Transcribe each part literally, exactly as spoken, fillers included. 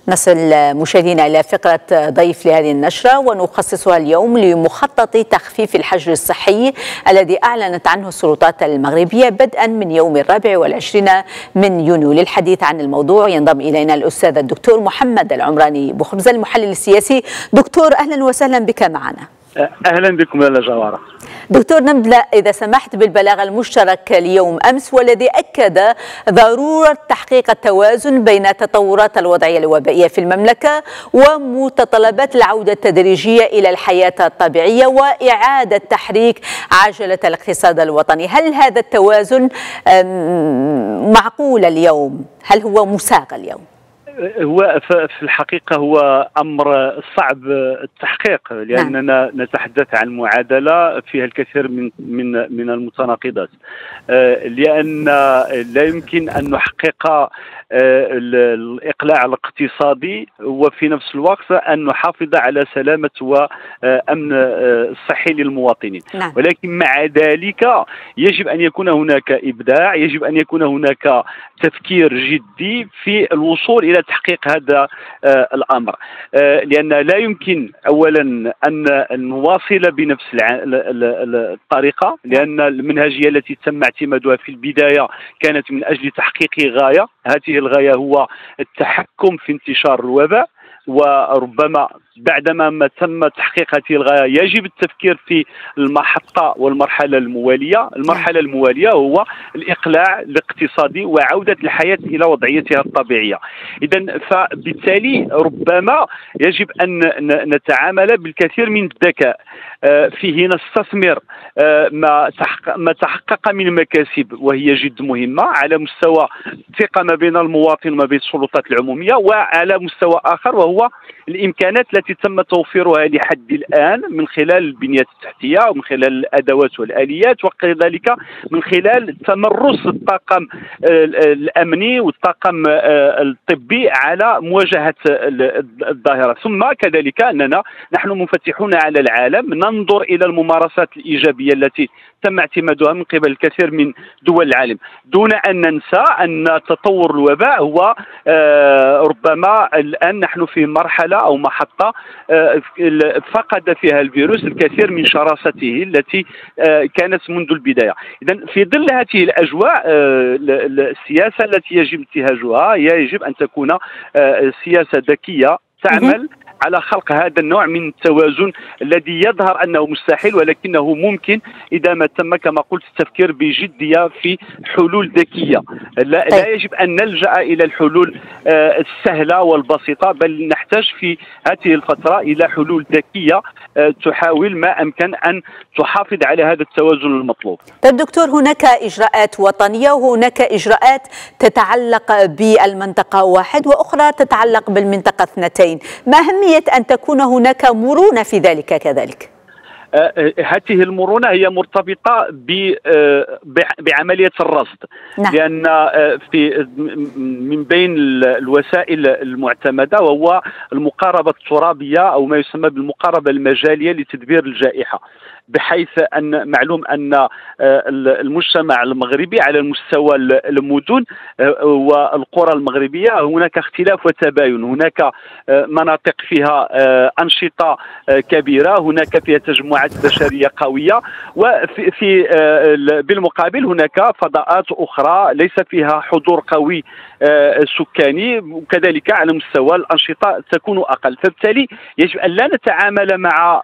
نصل مشاهدينا إلى فقرة ضيف لهذه النشرة، ونخصصها اليوم لمخطط تخفيف الحجر الصحي الذي أعلنت عنه السلطات المغربية بدءا من يوم الرابع والعشرين من يونيو. للحديث عن الموضوع ينضم إلينا الأستاذ الدكتور محمد العمراني بخبز المحلل السياسي. دكتور أهلا وسهلا بك معنا. أهلا بكم يا جوارة. دكتور، نبدأ إذا سمحت بالبلاغ المشترك اليوم أمس والذي أكد ضرورة تحقيق التوازن بين تطورات الوضعية الوبائية في المملكة ومتطلبات العودة التدريجية إلى الحياة الطبيعية وإعادة تحريك عجلة الاقتصاد الوطني. هل هذا التوازن معقول اليوم؟ هل هو مساغ اليوم؟ هو في الحقيقة هو أمر صعب التحقيق، لأننا نتحدث عن معادلة فيها الكثير من من من المتناقضات، لأن لا يمكن أن نحقق الإقلاع الاقتصادي وفي نفس الوقت أن نحافظ على سلامة وأمن الصحي للمواطنين. نعم. ولكن مع ذلك يجب أن يكون هناك إبداع، يجب أن يكون هناك تفكير جدي في الوصول إلى تحقيق هذا الأمر، لأن لا يمكن أولا أن نواصل بنفس الطريقة، لأن المنهجية التي تم اعتمادها في البداية كانت من أجل تحقيق غاية، هذه الغاية هو التحكم في انتشار الوباء، وربما بعدما ما تم تحقيق هذه الغاية يجب التفكير في المحطة والمرحلة الموالية. المرحلة الموالية هو الإقلاع الاقتصادي وعودة الحياة إلى وضعيتها الطبيعية. إذن فبالتالي ربما يجب أن نتعامل بالكثير من الذكاء، فيه نستثمر ما ما تحقق من مكاسب وهي جد مهمة على مستوى الثقة ما بين المواطن وما بين السلطات العمومية، وعلى مستوى آخر وهو الإمكانات التي تم توفيرها لحد الآن من خلال البنية التحتية ومن خلال الأدوات والآليات، وكذلك من خلال تمرس الطاقم الأمني والطاقم الطبي على مواجهة الظاهرة. ثم كذلك أننا نحن منفتحون على العالم، ننظر إلى الممارسات الإيجابية التي تم اعتمادها من قبل الكثير من دول العالم، دون أن ننسى أن تطور الوباء هو ربما الآن نحن في مرحلة أو محطة فقد فيها الفيروس الكثير من شراسته التي كانت منذ البداية. إذن في ظل هذه الأجواء السياسة التي يجب انتهاجها هي يجب أن تكون سياسة ذكية تعمل على خلق هذا النوع من التوازن الذي يظهر أنه مستحيل، ولكنه ممكن إذا ما تم كما قلت التفكير بجدية في حلول ذكية. لا, لا يجب أن نلجأ إلى الحلول السهلة والبسيطة، بل نحتاج في هذه الفترة إلى حلول ذكية تحاول ما أمكن أن تحافظ على هذا التوازن المطلوب. طيب دكتور، هناك إجراءات وطنية وهناك إجراءات تتعلق بالمنطقة واحد وأخرى تتعلق بالمنطقة اثنتين، ما أهمية أن تكون هناك مرونة في ذلك كذلك؟ هذه المرونة هي مرتبطة بعملية الرصد. نعم. لأن في من بين الوسائل المعتمدة وهو المقاربة الترابية أو ما يسمى بالمقاربة المجالية لتدبير الجائحة، بحيث أن معلوم أن المجتمع المغربي على مستوى المدن والقرى المغربية هناك اختلاف وتباين، هناك مناطق فيها أنشطة كبيرة، هناك فيها تجمعات بشرية قوية، وفي في بالمقابل هناك فضاءات أخرى ليس فيها حضور قوي سكاني، وكذلك على مستوى الأنشطة تكون أقل. فبالتالي يجب أن لا نتعامل مع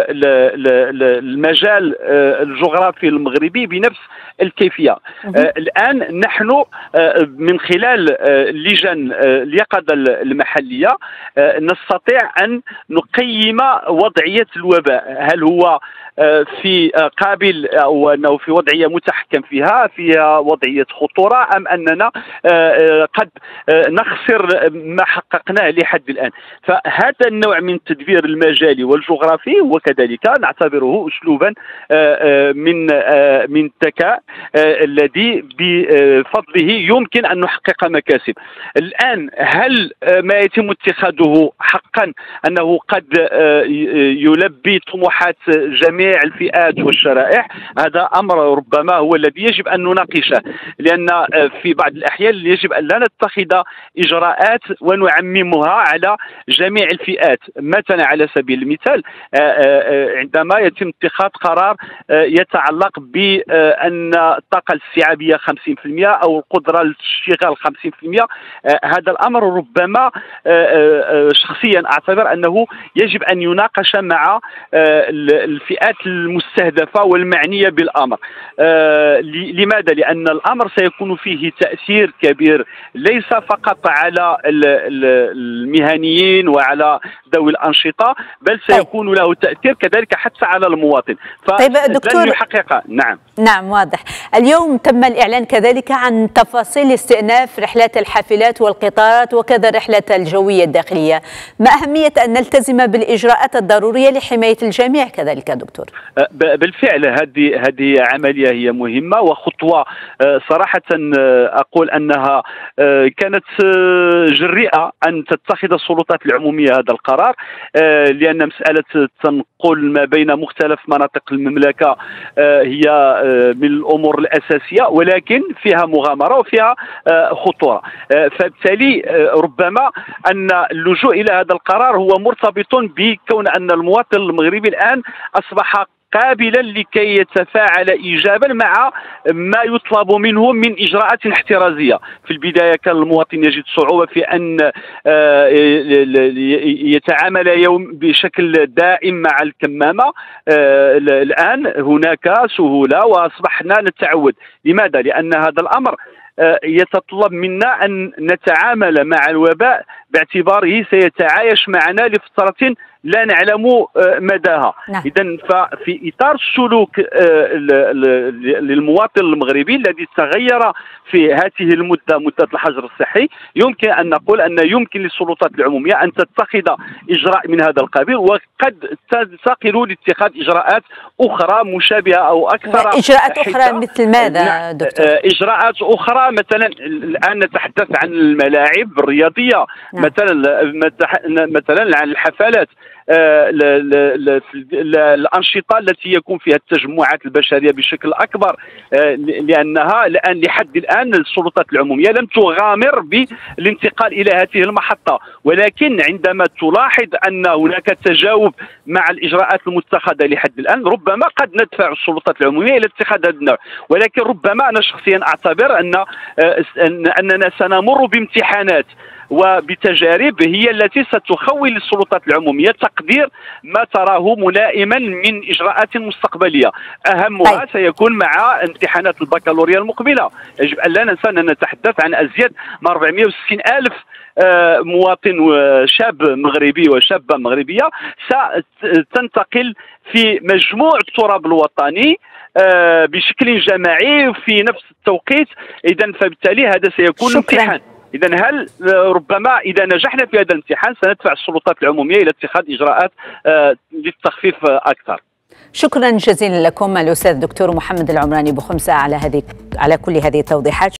المجال الجغرافي المغربي بنفس الكيفية. الآن نحن من خلال لجان اليقظة المحلية نستطيع أن نقيم وضعية الوباء، هل هو في قابل أو أنه في وضعية متحكم فيها، فيها وضعية خطورة، أم أننا قد نخسر ما حققناه لحد الآن. فهذا النوع من التدبير المجالي والجغرافي وكذلك نعتبره أسلوبا من من الذكاء الذي بفضله يمكن أن نحقق مكاسب. الآن هل ما يتم اتخاذه حقا أنه قد يلبي طموحات جميع جميع الفئات والشرائح، هذا أمر ربما هو الذي يجب أن نناقشه، لأن في بعض الأحيان يجب أن لا نتخذ إجراءات ونعممها على جميع الفئات. مثلا على سبيل المثال عندما يتم اتخاذ قرار يتعلق بأن الطاقة الاستيعابية خمسين بالمئة أو القدرة للاشتغال خمسين بالمئة، هذا الأمر ربما شخصيا أعتبر أنه يجب أن يناقش مع الفئات المستهدفة والمعنية بالأمر. لماذا؟ لأن الأمر سيكون فيه تأثير كبير ليس فقط على المهنيين وعلى ذوي الأنشطة، بل سيكون له تأثير كذلك حتى على المواطن. طيب دكتور، يحقق. نعم نعم واضح. اليوم تم الإعلان كذلك عن تفاصيل استئناف رحلات الحافلات والقطارات وكذا الرحلة الجوية الداخلية، ما أهمية أن نلتزم بالإجراءات الضرورية لحماية الجميع كذلك دكتور؟ بالفعل هذه هذه عملية هي مهمة وخطوة صراحة أقول أنها كانت جريئة أن تتخذ السلطات العمومية هذا القرار، لأن مسألة التنقل ما بين مختلف مناطق المملكة هي من الأمور الأساسية، ولكن فيها مغامرة وفيها خطورة. فبالتالي ربما أن اللجوء إلى هذا القرار هو مرتبط بكون أن المواطن المغربي الآن أصبح قابلا لكي يتفاعل إيجابا مع ما يطلب منه من إجراءات احترازية. في البداية كان المواطن يجد صعوبة في أن يتعامل يوم بشكل دائم مع الكمامة، الآن هناك سهولة وأصبحنا نتعود. لماذا؟ لأن هذا الأمر يتطلب منا أن نتعامل مع الوباء باعتباره سيتعايش معنا لفترة لا نعلم مداها. نعم. إذن ففي إطار السلوك للمواطن المغربي الذي تغير في هذه المدة، مدة الحجر الصحي، يمكن أن نقول أن يمكن للسلطات العمومية أن تتخذ إجراء من هذا القبيل، وقد تنتقل لاتخاذ إجراءات أخرى مشابهة أو أكثر. إجراءات أخرى مثل ماذا دكتور؟ إجراءات أخرى مثلا الآن نتحدث عن الملاعب الرياضية. نعم. مثلا مثلا عن الحفلات، الأنشطة التي يكون فيها التجمعات البشرية بشكل أكبر، لأنها الآن لحد الآن السلطات العمومية لم تغامر بالانتقال إلى هذه المحطة، ولكن عندما تلاحظ أن هناك تجاوب مع الإجراءات المتخذة لحد الآن ربما قد ندفع السلطات العمومية إلى اتخاذ هذا النوع. ولكن ربما أنا شخصيا أعتبر أن أننا سنمر بامتحانات وبتجارب هي التي ستخول السلطات العمومية تقدير ما تراه ملائما من إجراءات مستقبلية، أهمها طيب. سيكون مع امتحانات البكالوريا المقبلة. يجب أن لا ننسى أننا نتحدث عن أزيد من أربعمائة وستين ألف مواطن وشاب مغربي وشابة مغربية ستنتقل في مجموع التراب الوطني بشكل جماعي في نفس التوقيت. إذن فبالتالي هذا سيكون شكرا. امتحان. إذن هل ربما إذا نجحنا في هذا الامتحان سندفع السلطات العمومية إلى اتخاذ إجراءات للتخفيف أكثر. شكرا جزيلا لكم الأستاذ الدكتور محمد العمراني بخمسة على هذه على كل هذه التوضيحات.